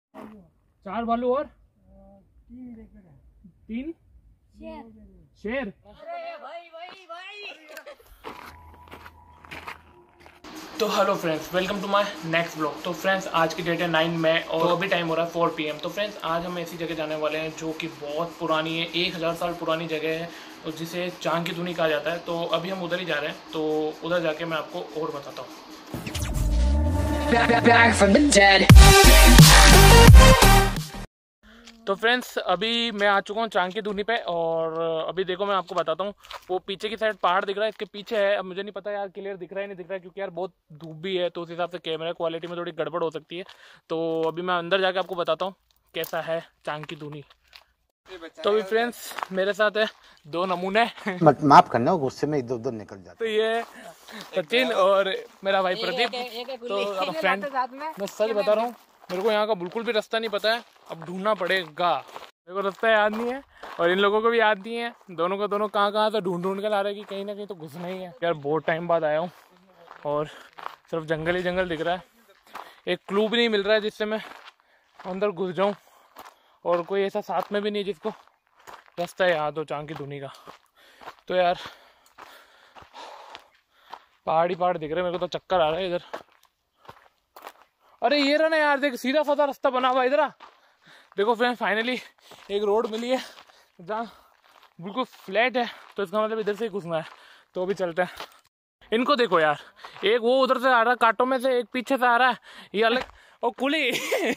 4 भालू और 3 शेर। तो hello friends, welcome to my next blog. तो फ्रेंड्स, आज की डेट है 9 मई और अभी टाइम हो रहा है 4 PM। तो फ्रेंड्स, आज हम ऐसी जगह जाने वाले हैं जो कि बहुत पुरानी है, 1000 साल पुरानी जगह है और जिसे चांद की दूनी कहा जाता है। तो अभी हम उधर ही जा रहे हैं, तो उधर जाके मैं आपको और बताता हूँ। Back from the dead. तो फ्रेंड्स, अभी मैं आ चुका हूँ चांद की दूनी पे और अभी देखो मैं आपको बताता हूँ। वो पीछे की साइड पहाड़ दिख रहा है, इसके पीछे है। अब मुझे नहीं पता यार क्लियर दिख रहा है नहीं दिख रहा है, क्योंकि यार बहुत धूप भी है, तो उस हिसाब से कैमरा क्वालिटी में थोड़ी गड़बड़ हो सकती है। तो अभी मैं अंदर जाके आपको बताता हूँ कैसा है चांद की दूनी। तो अभी फ्रेंड्स, मेरे साथ है 2 नमूने। माफ करना, गुस्से में इधर उधर निकल जाता। तो ये सचिन और मेरा भाई प्रदीप। तो फ्रेंड, मैं सच बता रहा हूँ, मेरे को यहाँ का बिल्कुल भी रास्ता नहीं पता है। अब ढूंढना पड़ेगा, मेरे को रास्ता याद नहीं है और इन लोगों को भी याद नहीं है। दोनों कहाँ से ढूंढ के ला रहे हैं कि कहीं ना कहीं तो घुसना ही है। यार बहुत टाइम बाद आया हूँ और सिर्फ जंगल ही जंगल दिख रहा है। एक क्लू भी नहीं मिल रहा है जिससे मैं अंदर घुस जाऊँ, और कोई ऐसा साथ में भी नहीं जिसको रास्ता याद हो चांद की दूनी का। तो यार पहाड़ दिख रहे हैं, मेरे को तो चक्कर आ रहा है इधर। अरे ये रहा ना यार, देख सीधा साधा रास्ता बना हुआ इधर। देखो फ्रेंड, फाइनली एक रोड मिली है जहाँ बिल्कुल फ्लैट है, तो इसका मतलब इधर से ही घुसना है। तो अभी चलते हैं। इनको देखो यार, एक वो उधर से आ रहा है कांटों में से, एक पीछे से आ रहा है, ये अलग और कुली।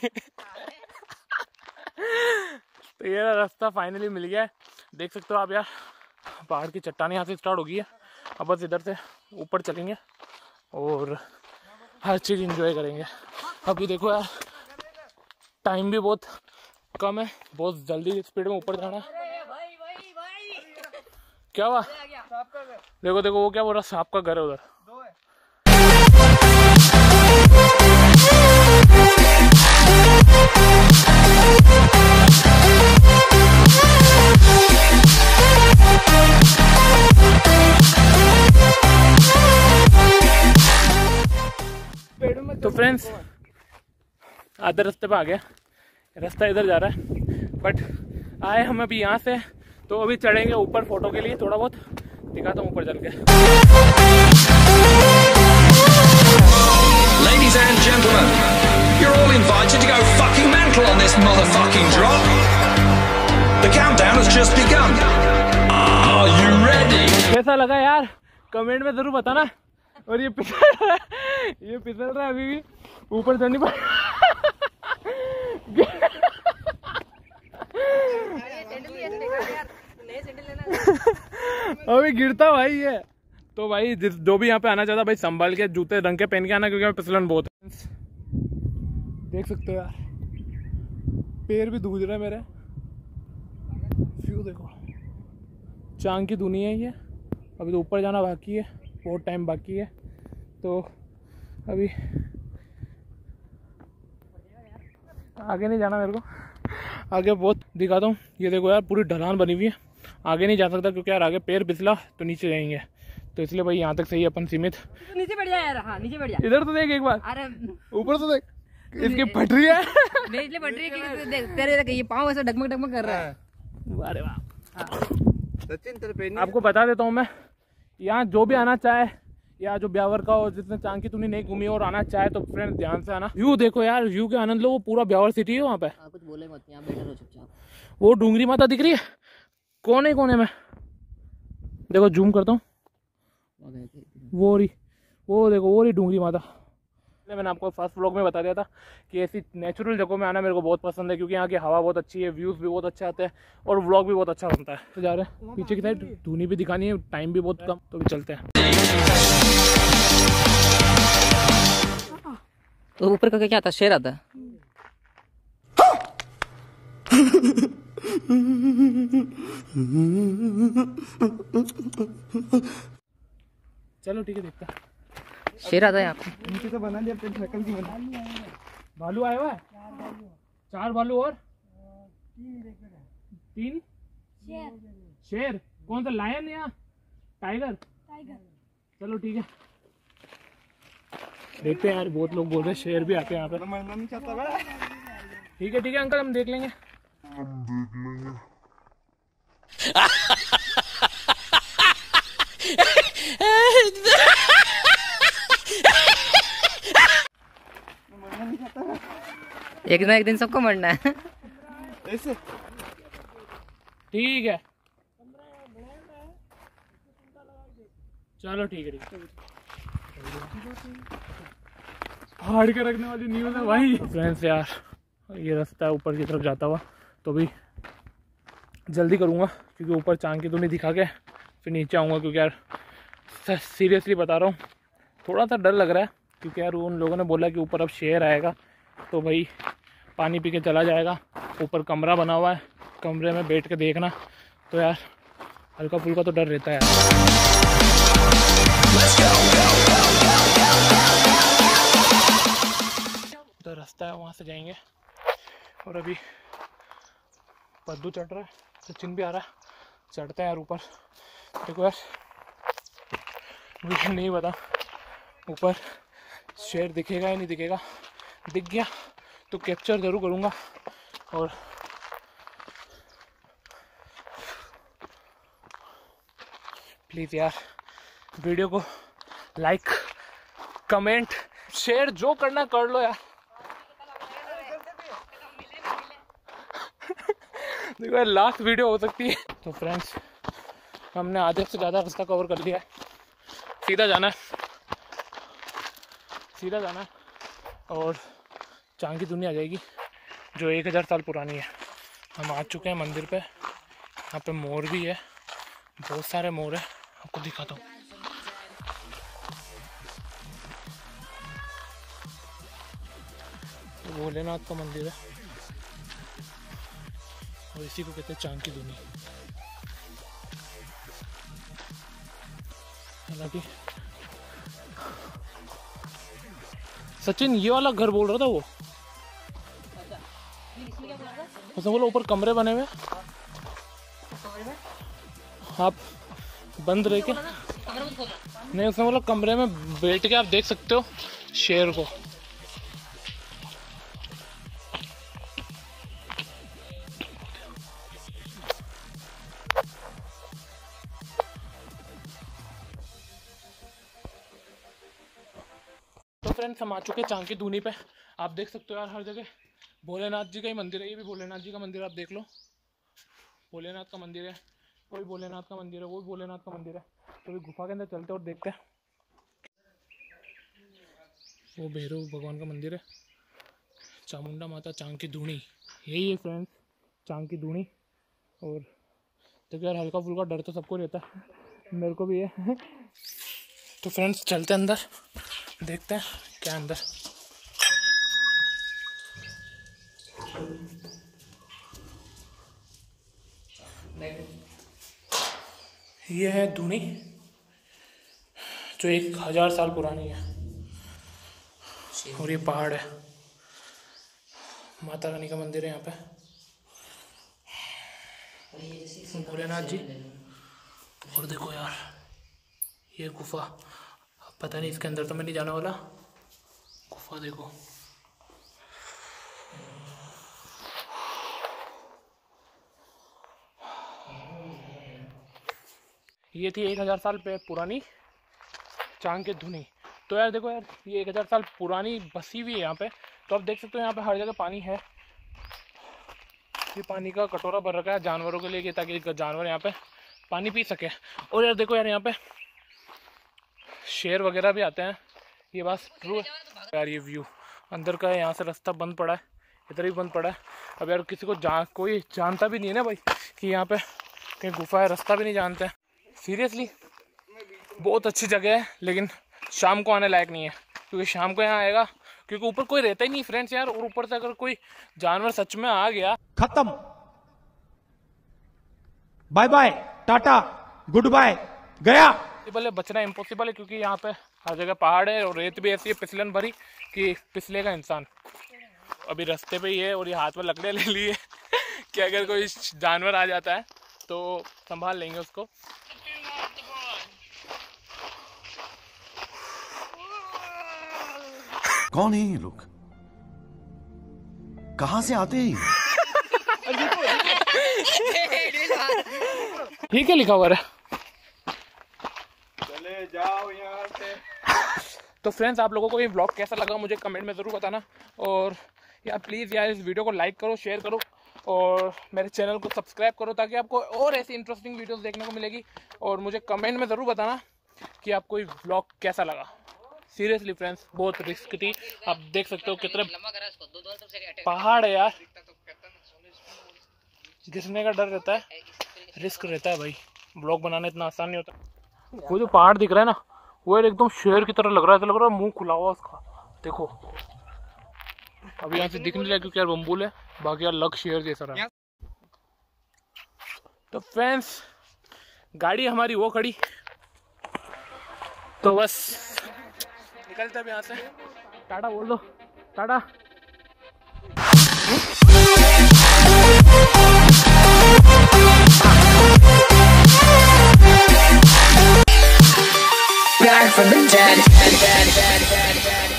तो ये रास्ता फाइनली मिल गया है। देख सकते हो आप यार, पहाड़ की चट्टानें यहाँ से स्टार्ट हो गई है। अब बस इधर से ऊपर चलेंगे और हर चीज़ एंजॉय करेंगे। अभी देखो यार, टाइम भी बहुत कम है, बहुत जल्दी स्पीड में ऊपर जाना है। क्या हुआ? देखो वो क्या बोल रहा, सांप का घर है उधर। तो फ्रेंड्स, आधे रास्ते पे आ गया, रास्ता इधर जा रहा है, बट आए हम अभी यहाँ से। तो अभी चढ़ेंगे ऊपर फोटो के लिए, थोड़ा बहुत दिखाता हूँ ऊपर चल के। Ladies and gentlemen, you're all invited to go fucking mental on this motherfucking drop. The countdown has just begun. Are you ready? कैसा लगा यार, कमेंट में जरूर बताना। और ये फिसल रहा है अभी भी, ऊपर चढ़नी पड़। अभी गिरता भाई ये। तो भाई जो भी यहाँ पे आना चाहता भाई, संभाल के जूते रंग के पहन के आना, क्योंकि फिसलन बहुत है। देख सकते हो यार, पैर भी दूज रहे मेरे। व्यू देखो, चांद की दुनिया है ये। अभी तो ऊपर जाना बाकी है, बहुत टाइम बाकी है। तो अभी आगे नहीं जाना मेरे को, आगे बहुत दिखाता हूँ। ये देखो यार, पूरी ढलान बनी हुई है, आगे नहीं जा सकता क्योंकि यार आगे पैर फिसला तो नीचे जाएंगे। तो इसलिए भाई यहाँ तक सही अपन सीमित। तो नीचे बैठ जा यार। हाँ, नीचे बैठ जा। इधर तो देख एक बार, अरे ऊपर तो देख, इसकी पटरी है। इसलिए पटरी की देख, तेरे ये पाँव ऐसे डगमग कर रहा है। अरे वाह। सचिन, आपको बता देता हूँ मैं, यहाँ जो भी आना चाहे, या जो ब्यावर का हो, जिसने चांद की दूनी नहीं घूमी और आना चाहे, तो फ्रेंड ध्यान से आना। व्यू देखो यार, व्यू के आनंद लो। वो पूरा ब्यावर सिटी है वहाँ पे। कुछ बोले मत, यहाँ बैठे रहो चुपचाप। वो डूंगरी माता दिख रही है कोने में, देखो जूम करता हूँ। वो देखो, वो रही डूंगरी माता। मैंने आपको फर्स्ट व्लॉग में बता दिया था कि ऐसी नेचुरल जगहों में आना मेरे को बहुत पसंद है, क्योंकि यहाँ की हवा बहुत अच्छी है, व्यूज़ भी बहुत अच्छे आते हैं और व्लॉग भी बहुत अच्छा बनता है। तो जा रहे हैं पीछे की साइड, धूनी भी दिखानी है, टाइम भी बहुत कम, तो भी चलते हैं। तो ऊपर का क्या आता, शेर आता है। चलो ठीक है, देखता है। शेर आता है यहाँ पे। नीचे से बना लिया, शक्ल की बना। भालू आया हुआ है, 4 भालू और 3 शेर। कौन सा, लायन या टाइगर? चलो ठीक है, देखते हैं यार। बहुत लोग बोल रहे हैं शेर भी आते हैं यहाँ पे। ठीक है अंकल, हम देख लेंगे। एक ना एक दिन सबको मरना है। ऐसे ठीक है, चलो ठीक है। पहाड़ के रखने वाली न्यूज़ है भाई। फ्रेंड्स यार, ये रास्ता है ऊपर की तरफ जाता हुआ, तो भी जल्दी करूँगा क्योंकि ऊपर चांद की धुनी दिखा के फिर नीचे आऊँगा। क्योंकि यार सीरियसली बता रहा हूँ, थोड़ा सा डर लग रहा है क्योंकि यार उन लोगों ने बोला कि ऊपर अब शेर आएगा, तो भाई पानी पी के चला जाएगा। ऊपर कमरा बना हुआ है, कमरे में बैठ के देखना, तो यार हल्का फुल्का तो डर रहता है यार। उधर रास्ता है, वहाँ से जाएंगे। और अभी पद्दू चढ़ रहा है, सचिन भी आ रहा है, चढ़ते हैं यार ऊपर। देखो यार, मुझे नहीं पता ऊपर शेर दिखेगा या नहीं दिखेगा, दिख गया तो कैप्चर जरूर करूँगा। और प्लीज़ यार वीडियो को लाइक, कमेंट, शेयर जो करना कर लो यार। देखो यार, लास्ट वीडियो हो सकती है। तो फ्रेंड्स, हमने आधे से ज़्यादा रास्ता कवर कर लिया है। सीधा जाना है और चांद की दुनिया आ जाएगी जो 1000 साल पुरानी है। हम आ चुके हैं मंदिर पे। यहाँ पे मोर भी है, बहुत सारे मोर है, आपको दिखाता हूँ। भोलेनाथ का मंदिर है और इसी को कहते हैं चांद की दुनिया। हालांकि सचिन ये वाला घर बोल रहा था वो, उसने बोला ऊपर कमरे बने हुए, आप बंद रह के नहीं, उसने बोला कमरे में बैठ के आप देख सकते हो शेर को। तो फ्रेंड्स, हम आ चुके हैं चांद की दूनी पे। आप देख सकते हो यार, हर जगह भोलेनाथ जी का ही मंदिर है। ये भी भोलेनाथ जी का मंदिर, आप देख लो, भोलेनाथ का मंदिर है, कोई भोलेनाथ का मंदिर है, वो भी भोलेनाथ का मंदिर है। तो अभी गुफा के अंदर चलते और देखते हैं। वो भैरव भगवान का मंदिर है, चामुंडा माता चांद की धूनी, यही है फ्रेंड्स, चांद की धूनी। और देखो यार, हल्का फुल्का डर तो सबको रहता है, मेरे को भी है। तो फ्रेंड्स, चलते अंदर, देखते हैं क्या अंदर। ये है धूनी जो 1000 साल पुरानी है, और ये पहाड़ है, माता रानी का मंदिर है यहाँ पे, भोलेनाथ जी। और देखो यार, ये गुफा, पता नहीं इसके अंदर तो मैं नहीं जाने वाला। गुफा देखो, ये थी 1000 साल पे पुरानी चांद की धुनी। तो यार देखो यार, ये 1000 साल पुरानी बसी हुई है यहाँ पे। तो आप देख सकते हो यहाँ पे हर जगह पानी है। ये पानी का कटोरा भर रखा है जानवरों के लिए, ताकि जानवर यहाँ पे पानी पी सके। और यार देखो यार, यहाँ पे शेर वगैरह भी आते हैं, ये बात ट्रू है यार। ये व्यू अंदर का है, यहाँ से रास्ता बंद पड़ा है, इधर भी बंद पड़ा है। अब यार किसी को कोई जानता भी नहीं है ना भाई कि यहाँ पे कहीं गुफा है, रास्ता भी नहीं जानते हैं। सीरियसली बहुत अच्छी जगह है, लेकिन शाम को आने लायक नहीं है, क्योंकि शाम को यहाँ आएगा क्योंकि ऊपर कोई रहता ही नहीं फ्रेंड्स यार। और ऊपर से अगर कोई जानवर सच में आ गया, खत्म, bye bye, tata, good bye, गया। पॉसिबल है, बचना इम्पॉसिबल है, क्योंकि यहाँ पे हर जगह पहाड़ है और रेत भी ऐसी है फिसलन भरी कि फिसलेगा इंसान। अभी रास्ते पे ही है और ये हाथ में लकड़ियाँ ले लिए कि अगर कोई जानवर आ जाता है तो संभाल लेंगे उसको। कौन है ये लोग? कहाँ से आते हैं? ये क्या लिखा हुआ है? चले जाओ यहाँ से। तो फ्रेंड्स, आप लोगों को ये ब्लॉग कैसा लगा मुझे कमेंट में ज़रूर बताना। और यार प्लीज़ यार इस वीडियो को लाइक करो, शेयर करो और मेरे चैनल को सब्सक्राइब करो ताकि आपको और ऐसी इंटरेस्टिंग वीडियोस देखने को मिलेगी। और मुझे कमेंट में ज़रूर बताना कि आपको ये ब्लॉग कैसा लगा। सीरियसली फ्रेंड्स, बहुत रिस्क थी। आप देख सकते हो कितने पहाड़ है यार, गिरने का डर रहता है, रिस्क रहता है भाई। ब्लॉग बनाना इतना आसान नहीं होता। वो जो पहाड़ दिख रहा है ना, वो एकदम शेर की तरह लग रहा है, ऐसा लग रहा है मुंह खुला हुआ उसका। देखो अभी यहाँ से दिख नहीं रहा क्योंकि यार बम्बुल है, बाकी यार लग शेर जैसा रहा। तो फ्रेंड्स, गाड़ी हमारी वो खड़ी, तो बस निकलते हैं यहाँ से। टाटा बोल दो, Tata. Back from the dead.